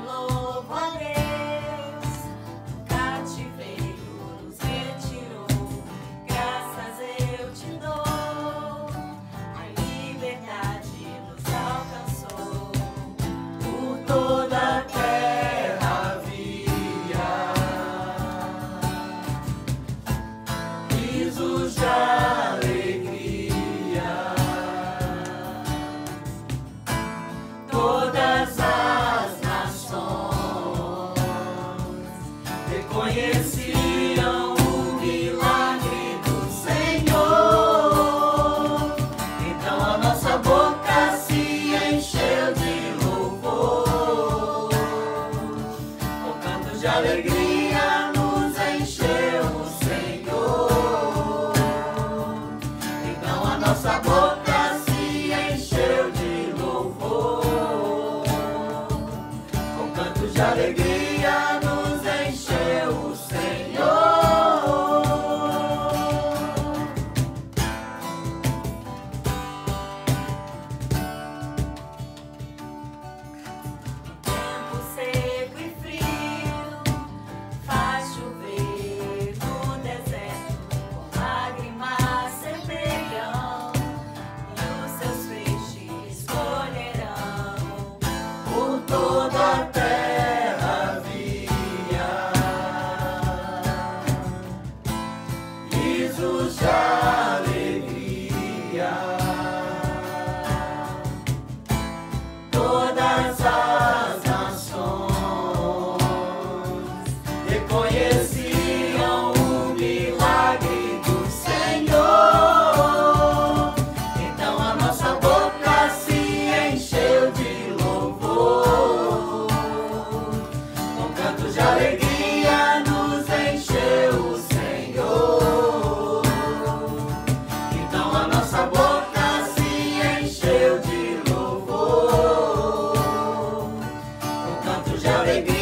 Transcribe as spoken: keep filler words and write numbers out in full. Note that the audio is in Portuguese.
louvo a Deus, o cativeiro nos retirou, graças eu te dou, a liberdade nos alcançou, por toda a terra havia risos de alegria. Todas as nações reconheciam o milagre do Senhor. Então a nossa boca se encheu de louvor, com cantos de alegria nos encheu o Senhor. Então a nossa boca se encheu de louvor, com cantos de alegria nos encheu o Senhor. Tempo seco e frio faz chover no deserto, com lágrimas semeiam e os seus feixes colherão. Por toda a terra havia risos de alegria. Todas as nações reconheciam o milagre do Senhor. Então a nossa boca se encheu de louvor, com cantos de alegria nos encheu o Senhor. Então a nossa boca se encheu de louvor, com cantos de alegria